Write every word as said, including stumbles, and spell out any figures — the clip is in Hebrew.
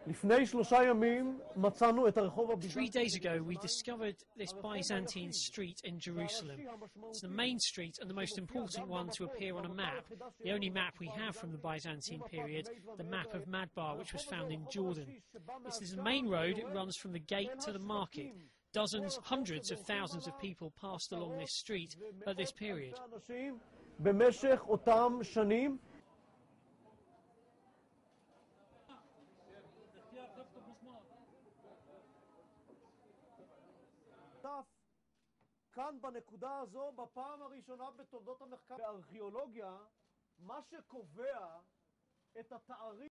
Three days ago, we discovered this Byzantine street in Jerusalem. It's the main street and the most important one to appear on a map, the only map we have from the Byzantine period, the map of Madaba, which was found in Jordan. This is the main road. It runs from the gate to the market. Dozens, hundreds of thousands of people passed along this street at this period. כאן בנקודה הזו, בפעם הראשונה בתולדות המחקר בארכיאולוגיה, מה שקובע את התאריך